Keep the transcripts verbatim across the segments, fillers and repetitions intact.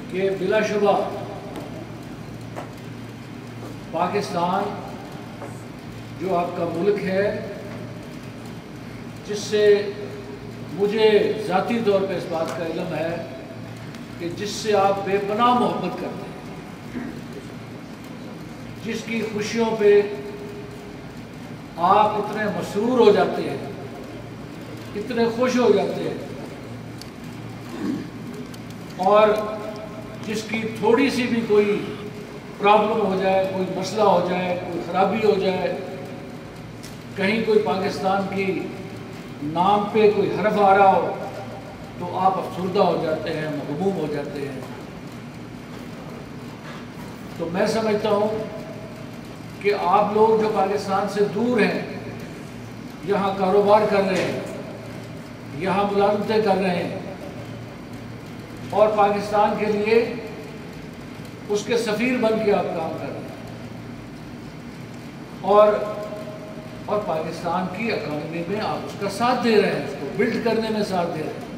کہ بلا شبہ پاکستان جو آپ کا ملک ہے، جس سے مجھے ذاتی طور پہ اس بات کا علم ہے کہ جس سے آپ بے پناہ محبت کرتے ہیں، جس کی خوشیوں پہ آپ اتنے مسرور ہو جاتے ہیں، اتنے خوش ہو جاتے ہیں، اور جس کی تھوڑی سی بھی کوئی پرابلم ہو جائے، کوئی مسئلہ ہو جائے، کوئی خرابی ہو جائے، کہیں کوئی پاکستان کی نام پہ کوئی حرف آ رہا ہو تو آپ افسردہ ہو جاتے ہیں، مغموم ہو جاتے ہیں۔ تو میں سمجھتا ہوں کہ آپ لوگ جو پاکستان سے دور ہیں، یہاں کاروبار کر رہے ہیں، یہاں ملازمتیں کر رہے ہیں اور پاکستان کے لیے اس کے سفیر بن کے آپ کام کر رہے ہیں، اور اور پاکستان کی اکانومی میں آپ اس کا ساتھ دے رہے ہیں، اس کو بلڈ کرنے میں ساتھ دے رہے ہیں،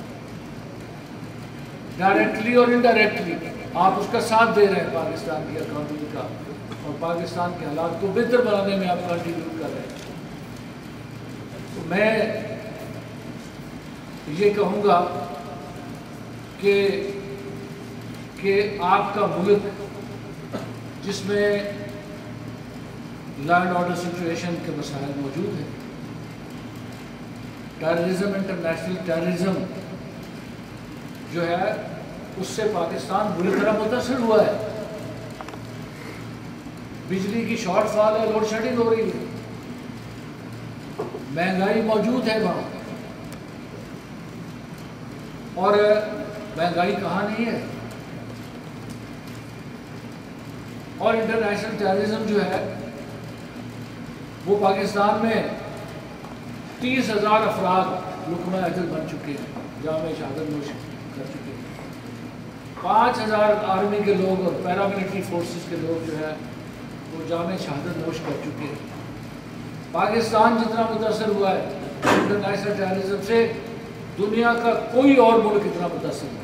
ڈائریکٹلی اور انڈائریکٹلی آپ اس کا ساتھ دے رہے ہیں پاکستان کی اکانومی کا، اور پاکستان کے حالات کو بہتر بنانے میں آپ کنٹریبیوٹ کر رہے ہیں۔ تو میں یہ کہوں گا کہ کہ آپ کا ملک جس میں لا اینڈ آرڈر سچویشن کے مسائل موجود ہیں، ٹیررزم، انٹرنیشنل ٹیررزم جو ہے اس سے پاکستان بری طرح متاثر ہوا ہے، بجلی کی شارٹ فال ہے، لوڈ شیڈنگ ہو رہی ہے، مہنگائی موجود ہے وہاں، اور مہنگائی کہاں نہیں ہے، اور انٹرنیشنل ٹیررزم جو ہے وہ پاکستان میں تیس ہزار افراد لقمہ اجل بن چکے ہیں، جامِ شہادت نوش کر چکے ہیں، پانچ ہزار آرمی کے لوگ اور پیراملٹری فورسز کے لوگ جو ہے وہ جامِ شہادت نوش کر چکے ہیں۔ پاکستان جتنا متاثر ہوا ہے انٹرنیشنل ٹیررزم سے، دنیا کا کوئی اور ملک اتنا متاثر نہیں،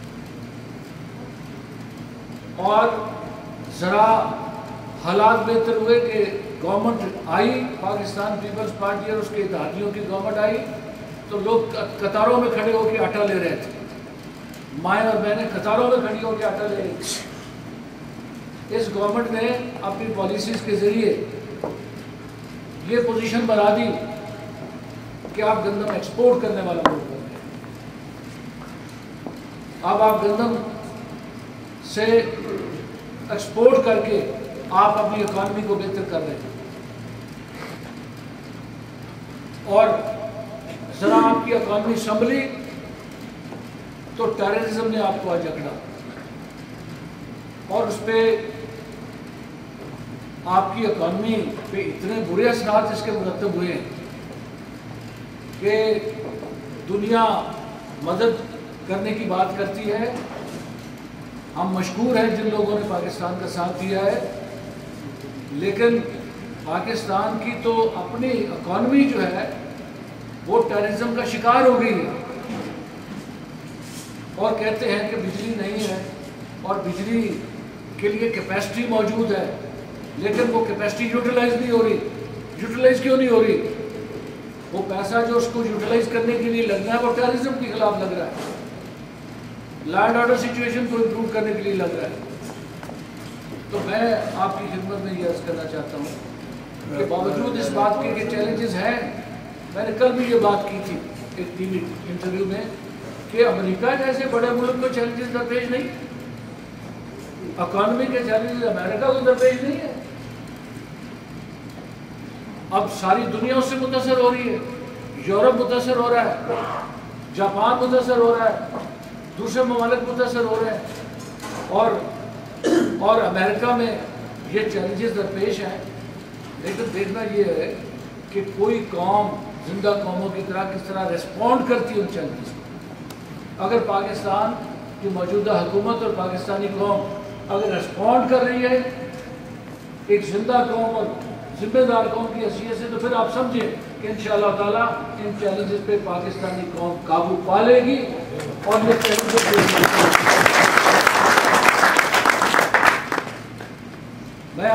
اور ذرا حالات بہتر ہوئے کہ گورنمنٹ آئی، پاکستان پیپلز پارٹی اور اس کے اتحادیوں کی گورنمنٹ آئی، تو لوگ قطاروں میں کھڑے ہو کے آٹا لے رہے تھے، مائیں اور بہنیں قطاروں میں کھڑی ہو کے آٹا لے رہی تھی۔ اس گورنمنٹ نے اپنی پالیسیز کے ذریعے یہ پوزیشن بنا دی کہ آپ گندم ایکسپورٹ کرنے والا ملک بن گئے، اب آپ گندم سے ایکسپورٹ کر کے آپ اپنی اکانومی کو بہتر کر رہے ہیں، اور ذرا آپ کی اکانومی سنبھلی تو ٹیررزم نے آپ کو جکڑا، اور اس پہ آپ کی اکانومی پہ اتنے برے اثرات اس کے مرتب ہوئے ہیں کہ دنیا مدد کرنے کی بات کرتی ہے۔ ہم مشکور ہیں جن لوگوں نے پاکستان کا ساتھ دیا ہے، لیکن پاکستان کی تو اپنی اکانومی جو ہے وہ ٹیررزم کا شکار ہو گئی ہے، اور کہتے ہیں کہ بجلی نہیں ہے اور بجلی کے لیے کیپیسٹی موجود ہے، لیکن وہ کیپیسٹی یوٹیلائز نہیں ہو رہی۔ یوٹیلائز کیوں نہیں ہو رہی؟ وہ پیسہ جو اس کو یوٹیلائز کرنے کے لیے لگنا ہے وہ ٹیررزم کے خلاف لگ رہا ہے، لا اینڈ آرڈر سچویشن کو امپروو کرنے کے لیے لگ رہا ہے۔ تو میں آپ کی خدمت میں یہ عرض کرنا چاہتا ہوں کہ باوجود اس بات کے کہ چیلنجز ہیں، میں نے کل بھی یہ بات کی تھی ایک ٹی وی انٹرویو میں کہ امریکہ جیسے بڑے ملک میں چیلنجز درپیش نہیں، اکانومی کے چیلنجز امریکہ کو درپیش نہیں ہے۔ اب ساری دنیا اس سے متاثر ہو رہی ہے، یورپ متاثر ہو رہا ہے، جاپان متاثر ہو رہا ہے، دوسرے ممالک متاثر ہو رہے ہیں، اور اور امریکہ میں یہ چیلنجز درپیش ہیں، لیکن دیکھنا یہ ہے کہ کوئی قوم زندہ قوموں کی طرح کس طرح ریسپونڈ کرتی ہے ان چیلنجز کو۔ اگر پاکستان کی موجودہ حکومت اور پاکستانی قوم اگر ریسپونڈ کر رہی ہے ایک زندہ قوم اور ذمہ دار قوم کی حیثیت سے، تو پھر آپ سمجھیں کہ انشاءاللہ تعالیٰ ان چیلنجز پہ پاکستانی قوم قابو پا لے گی اور یہ چیلنجز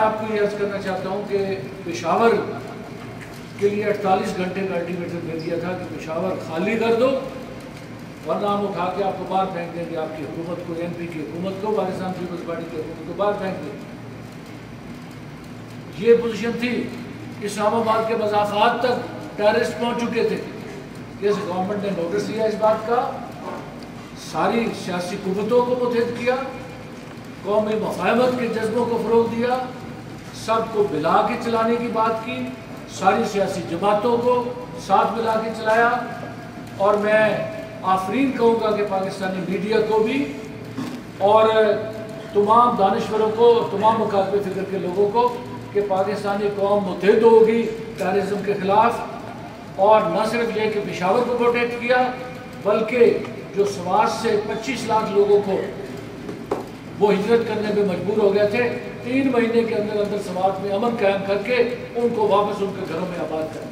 آپ کو یہ عرض کرنا چاہتا ہوں کہ پشاور کے لیے اڑتالیس گھنٹے کا الٹیمیٹم دے دیا تھا کہ پشاور خالی کر دو ورنہ ہم اٹھا کے آپ کو باہر پھینک دیں گے، آپ کی حکومت کو، ایم پی کی حکومت کو، پاکستان پیپلز پارٹی کی حکومت کو باہر پھینک دیں گے۔ یہ پوزیشن تھی۔ اسلام آباد کے مضافات تک ٹیررسٹ پہنچ چکے تھے۔ اس گورنمنٹ نے نوٹس لیا اس بات کا، ساری سیاسی قوتوں کو متحد کیا، قومی مفاہمت کے جذبوں کو فروغ دیا، سب کو ملا کے چلانے کی بات کی، ساری سیاسی جماعتوں کو ساتھ ملا کے چلایا۔ اور میں آفرین کہوں گا کہ پاکستانی میڈیا کو بھی اور تمام دانشوروں کو اور تمام مکاتب فکر کے لوگوں کو کہ پاکستانی قوم متحد ہوگی ٹیررزم کے خلاف، اور نہ صرف یہ کہ پشاور کو پروٹیکٹ کیا بلکہ جو سوات سے پچیس لاکھ لوگوں کو وہ ہجرت کرنے پہ مجبور ہو گئے تھے، تین مہینے کے اندر اندر سوات میں امن قائم کر کے ان کو واپس ان کے گھروں میں آباد کریں۔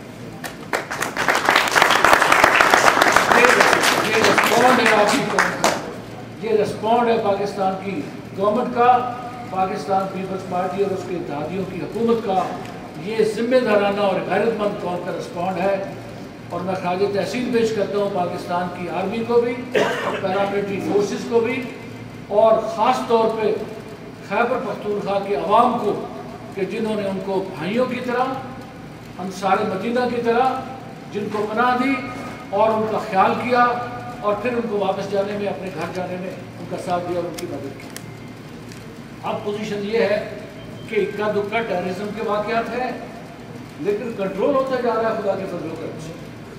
یہ رسپونڈ ہے آپ کی قوم کا، یہ رسپونڈ ہے پاکستان کی گورنمنٹ کا، پاکستان پیپلز پارٹی اور اس کے اتحادیوں کی حکومت کا، یہ ذمہ دارانہ اور غیرت مند قوم کا رسپونڈ ہے۔ اور میں خراج تحسین پیش کرتا ہوں پاکستان کی آرمی کو بھی، پیراملٹری فورسز کو بھی، اور خاص طور پہ خیبر پختونخوا کے عوام کو کہ جنہوں نے ان کو بھائیوں کی طرح، انصار مدینہ کی طرح جن کو پناہ دی اور ان کا خیال کیا، اور پھر ان کو واپس جانے میں، اپنے گھر جانے میں ان کا ساتھ دیا اور ان کی مدد کی۔ اب پوزیشن یہ ہے کہ اکا دکا ٹیررزم کے واقعات ہیں لیکن کنٹرول ہوتا جا رہا ہے خدا کے فضل و کرم سے۔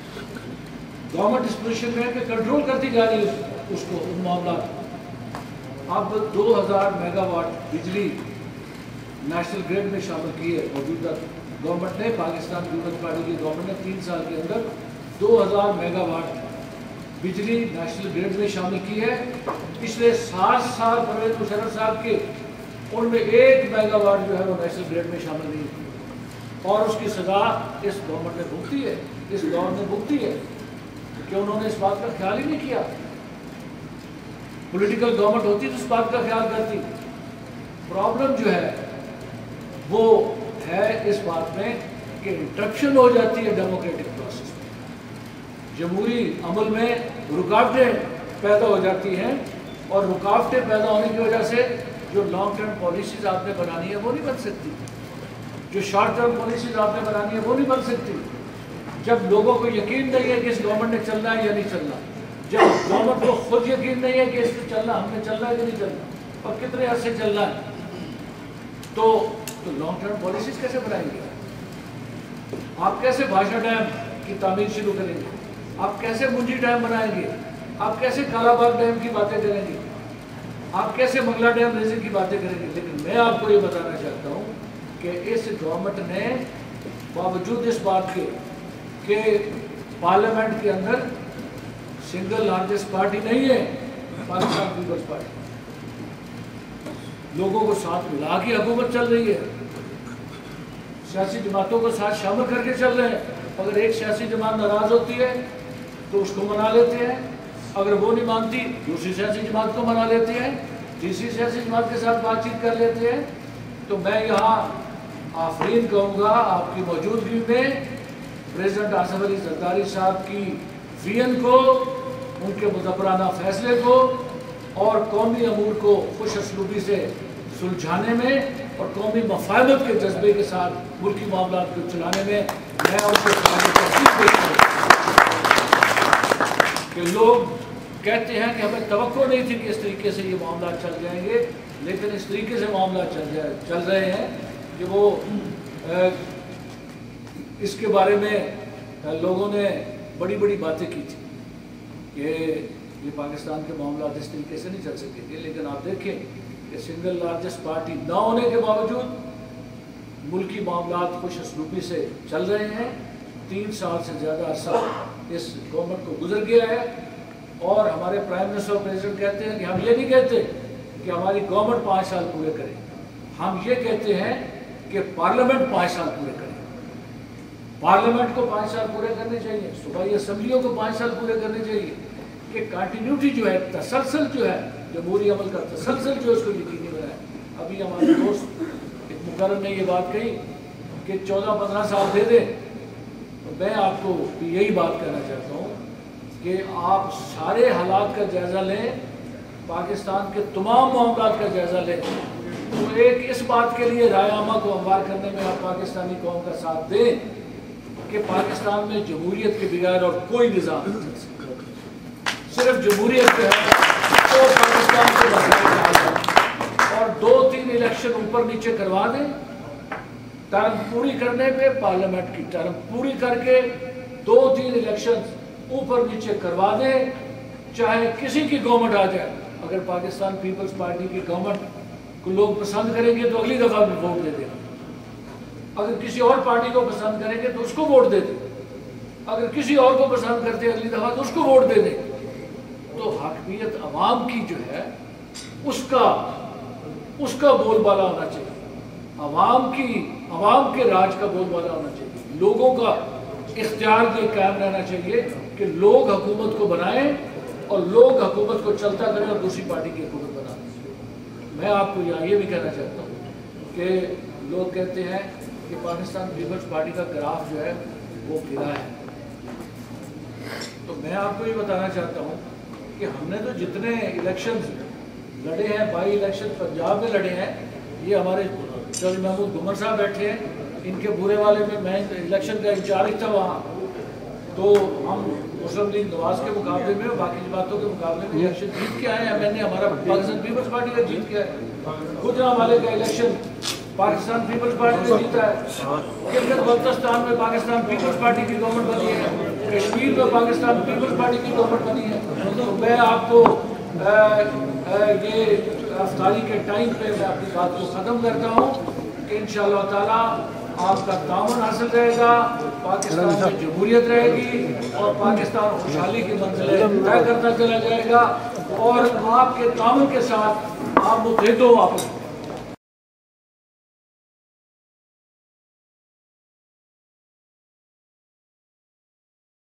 گورنمنٹ اس پوزیشن میں ہے کہ کنٹرول کرتی جا رہی ہے اس کو، ان معاملات۔ اب دو ہزار میگا واٹ بجلی نیشنل گریڈ میں شامل کی ہے موجودہ گورنمنٹ نے، پاکستان پیپلز پارٹی کی گورنمنٹ نے تین سال کے اندر دو ہزار میگا واٹ بجلی نیشنل گریڈ میں شامل کی ہے۔ پچھلے سات سال پرویز مشرف صاحب کے ان میں ایک میگا واٹ جو ہے وہ نیشنل گریڈ میں شامل نہیں ہے، اور اس کی سزا اس گورنمنٹ نے بھگتی ہے، اس دور نے بھگتی ہے کہ انہوں نے اس بات کا خیال ہی نہیں کیا۔ پولیٹیکل گورنمنٹ ہوتی تو اس بات کا خیال کرتی۔ پرابلم جو ہے وہ ہے اس بات میں کہ انٹرپشن ہو جاتی ہے ڈیموکریٹک پروسیس میں، جمہوری عمل میں رکاوٹیں پیدا ہو جاتی ہیں، اور رکاوٹیں پیدا ہونے کی وجہ سے جو لانگ ٹرم پالیسیز آپ نے بنانی ہے وہ نہیں بن سکتی، جو شارٹ ٹرم پالیسیز آپ نے بنانی ہے وہ نہیں بن سکتی۔ جب لوگوں کو یقین نہیں ہے کہ اس گورنمنٹ نے چلنا ہے یا نہیں چلنا، جب گورنمنٹ کو خود یقین نہیں ہے کہ اس نے چلنا، ہم نے چلنا ہے کہ نہیں چلنا اور کتنے عرصے چلنا ہے، تو تو لانگ ٹرم پالیسیز کیسے بنائیں گے؟ آپ کیسے بھاشا ڈیم کی تعمیر شروع کریں گے؟ آپ کیسے منجی ڈیم بنائیں گے؟ آپ کیسے کالا باغ ڈیم کی باتیں کریں گے؟ آپ کیسے منگلا ڈیم ریزنگ کی باتیں کریں گے؟ لیکن میں آپ کو یہ بتانا چاہتا ہوں کہ اس گورنمنٹ نے باوجود اس بات کے کہ پارلیمنٹ کے اندر سنگل لارجسٹ پارٹی نہیں ہے پاکستان پیپلز پارٹی، لوگوں کو ساتھ ملا کے حکومت چل رہی ہے، سیاسی جماعتوں کو ساتھ شامل کر کے چل رہے ہیں۔ اگر ایک سیاسی جماعت ناراض ہوتی ہے تو اس کو منا لیتے ہیں، اگر وہ نہیں مانتی دوسری سیاسی جماعت کو منا لیتے ہیں، تیسری سیاسی جماعت کے ساتھ بات چیت کر لیتے ہیں۔ تو میں یہاں آفرین کہوں گا آپ کی موجودگی میں پریزیڈنٹ آصف علی زرداری صاحب کی ویژن کو، ان کے مدبرانہ فیصلے کو اور قومی امور کو خوش اسلوبی سے سلجھانے میں اور قومی مفاہمت کے جذبے کے ساتھ ملکی معاملات کو چلانے میں میں ان کو تحسین پیش کرتا ہوں کہ لوگ کہتے ہیں کہ ہمیں توقع نہیں تھی کہ اس طریقے سے یہ معاملات چل جائیں گے، لیکن اس طریقے سے معاملات چل جائے چل رہے ہیں کہ وہ اس کے بارے میں لوگوں نے بڑی بڑی باتیں کی تھی کہ یہ پاکستان کے معاملات اس طریقے سے نہیں چل سکیں گے، لیکن آپ دیکھیں کہ سنگل لارجسٹ پارٹی نہ ہونے کے باوجود ملکی معاملات خوش اسلوبی سے چل رہے ہیں۔ تین سال سے زیادہ عرصہ اس گورنمنٹ کو گزر گیا ہے، اور ہمارے پرائم منسٹر اور پریزیڈنٹ کہتے ہیں کہ ہم یہ نہیں کہتے کہ ہماری گورنمنٹ پانچ سال پورے کرے، ہم یہ کہتے ہیں کہ پارلیمنٹ پانچ سال پورے کرے۔ پارلیمنٹ کو پانچ سال پورے کرنے چاہیے، صوبائی اسمبلیوں کو پانچ سال پورے کرنے چاہیے، کہ کنٹینیوٹی جو ہے، تسلسل جو ہے، جمہوری عمل کا تسلسل جو ہے اس کو یقینی بنائے۔ ابھی ہمارے دوست ایک مقرر نے یہ بات کہی کہ چودہ پندرہ سال دے دیں، میں آپ کو یہی بات کہنا چاہتا ہوں کہ آپ سارے حالات کا جائزہ لیں، پاکستان کے تمام معاملات کا جائزہ لیں، تو ایک اس بات کے لیے رائے عامہ کو ہموار کرنے میں آپ پاکستانی قوم کا ساتھ دیں کہ پاکستان میں جمہوریت کے بغیر اور کوئی نظام نہیں چل سکتا، صرف جمہوریت پہ ہے تو پاکستان کے مسائل حل ہے، اور دو تین الیکشن اوپر نیچے کروا دیں، ٹرم پوری کرنے پہ پارلیمنٹ کی ٹرم پوری کر کے دو تین الیکشن اوپر نیچے کروا دیں، چاہے کسی کی گورنمنٹ آ جائے، اگر پاکستان پیپلز پارٹی کی گورنمنٹ کو لوگ پسند کریں گے تو اگلی دفعہ بھی ووٹ دے دیں، اگر کسی اور پارٹی کو پسند کریں گے تو اس کو ووٹ دے دیں، اگر کسی اور کو پسند کرتے اگلی دفعہ تو اس کو ووٹ دے دیں، تو حاکمیت عوام کی جو ہے اس کا اس کا بول بالا ہونا چاہیے، عوام کی عوام کے راج کا بول بالا ہونا چاہیے، لوگوں کا اختیار یہ قائم رہنا چاہیے کہ لوگ حکومت کو بنائیں اور لوگ حکومت کو چلتا کریں اور دوسری پارٹی کی حکومت بنائیں۔ میں آپ کو یہاں یہ بھی کہنا چاہتا ہوں کہ لوگ کہتے ہیں کہ پاکستان پیپلز پارٹی کا گراف جو ہے وہ گرا ہے، تو میں آپ کو یہ بتانا چاہتا ہوں کہ ہم نے تو جتنے الیکشن لڑے ہیں، بائی الیکشن پنجاب میں لڑے ہیں، یہ ہمارے چودھری محمود گمر صاحب بیٹھے ہیں، ان کے بورے والے میں میں الیکشن کا انچارج تھا وہاں، تو ہم مسلم لیگ نواز کے مقابلے میں اور باقی جماعتوں کے مقابلے میں الیکشن جیت کے آئے ہیں، میں نے ہمارا پاکستان پیپلز پارٹی کا جیت کے ہے، گجرانوالے کا الیکشن پاکستان پیپلز پارٹی نے جیتا ہے، گلگت بلتستان میں پاکستان پیپلز پارٹی کی گورنمنٹ بنی ہے، کشمیر میں پاکستان پیپلز پارٹی کی گورنمنٹ بنی ہے، تو میں آپ کو یہ افطاری کے ٹائم پہ میں اپنی بات کو ختم کرتا ہوں کہ انشاءاللہ تعالیٰ آپ کا تعاون حاصل رہے گا، پاکستان میں جمہوریت رہے گی اور پاکستان خوشحالی کی منزلیں طے کرتا چلا جائے گا، اور آپ کے تعاون کے ساتھ آپ متحد ہو واپس